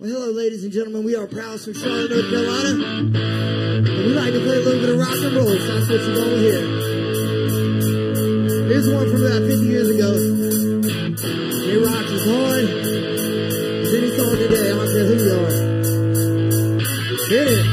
Well, hello, ladies and gentlemen. We are Prowls from Charlotte, North Carolina. And we like to play a little bit of rock and roll, so that's what you're going to hear. Here's one from about 50 years ago. It rocks as hard as any song today. I don't care who you are. Hit it.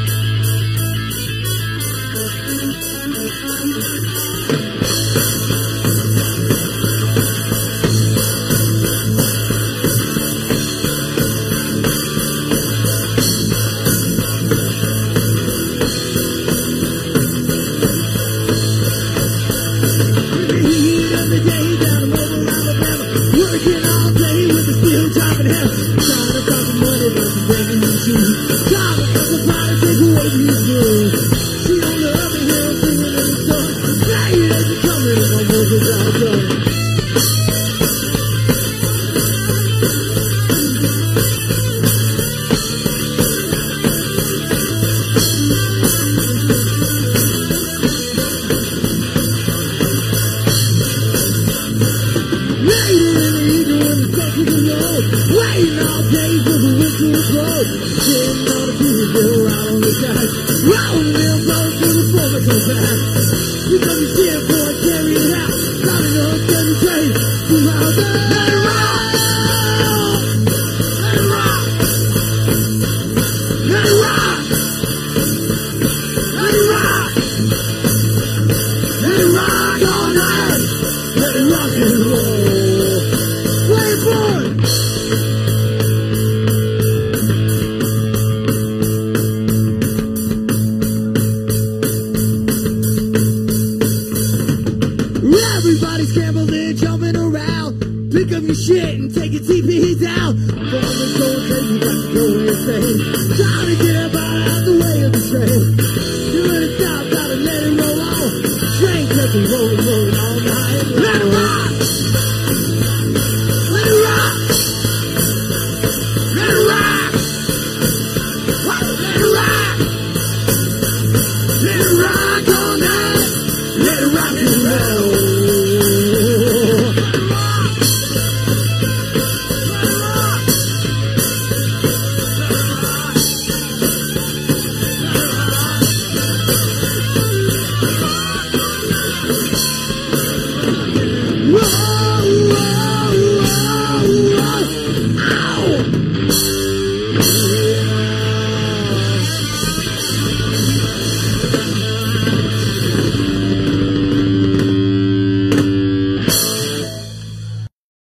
Waiting all day for the winter to close. Sitting on a Tuesday, right on the side, rolling